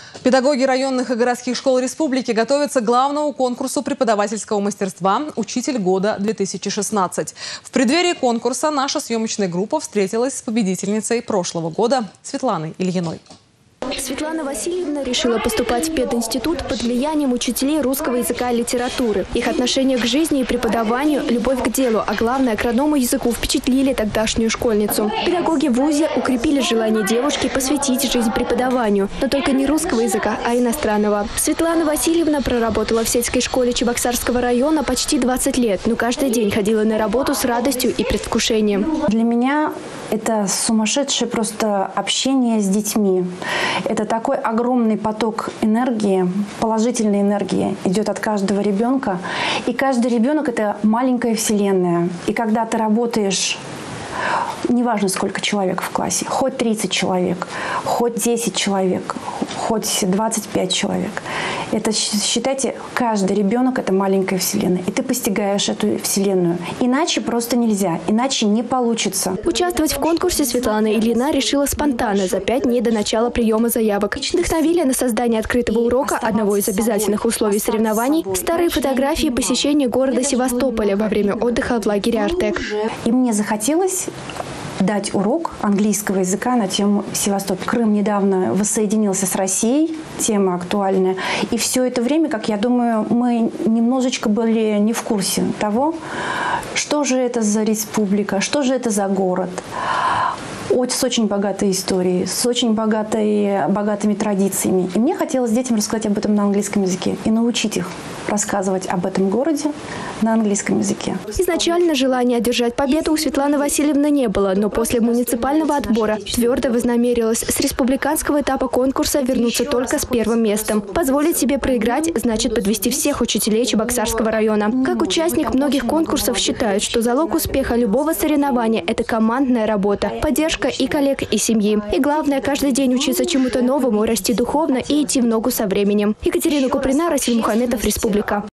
Педагоги районных и городских школ республики готовятся к главному конкурсу преподавательского мастерства «Учитель года-2016». В преддверии конкурса наша съемочная группа встретилась с победительницей прошлого года Светланой Ильиной. Светлана Васильевна решила поступать в пединститут под влиянием учителей русского языка и литературы. Их отношение к жизни и преподаванию, любовь к делу, а главное, к родному языку впечатлили тогдашнюю школьницу. Педагоги в вузе укрепили желание девушки посвятить жизнь преподаванию, но только не русского языка, а иностранного. Светлана Васильевна проработала в сельской школе Чебоксарского района почти 20 лет, но каждый день ходила на работу с радостью и предвкушением. Для меня это сумасшедшее просто общение с детьми. Это такой огромный поток энергии, положительной энергии идет от каждого ребенка. И каждый ребенок – это маленькая вселенная. И когда ты работаешь, неважно сколько человек в классе, хоть 30 человек, хоть 10 человек, хоть 25 человек. Это, считайте, каждый ребенок – это маленькая вселенная. И ты постигаешь эту вселенную. Иначе просто нельзя, иначе не получится. Участвовать в конкурсе Светлана Ильина решила спонтанно, за 5 дней до начала приема заявок. Вдохновили на создание открытого урока, одного из обязательных условий соревнований, старые фотографии посещения города Севастополя во время отдыха в лагере «Артек». И мне захотелось дать урок английского языка на тему Севастополь. Крым недавно воссоединился с Россией, тема актуальная. И все это время, как я думаю, мы немножечко были не в курсе того, что же это за республика, что же это за город. С очень богатой историей, с очень богатыми традициями. И мне хотелось детям рассказать об этом на английском языке и научить их рассказывать об этом городе на английском языке. Изначально желания одержать победу у Светланы Васильевны не было, но после муниципального отбора твердо вознамерилась с республиканского этапа конкурса вернуться только с первым местом. Позволить себе проиграть значит подвести всех учителей Чебоксарского района. Как участник многих конкурсов считают, что залог успеха любого соревнования – это командная работа, поддержка и коллег, и семьи. И главное, каждый день учиться чему-то новому, расти духовно и идти в ногу со временем. Екатерина Куприна, Расиль Мухаметов, Республика.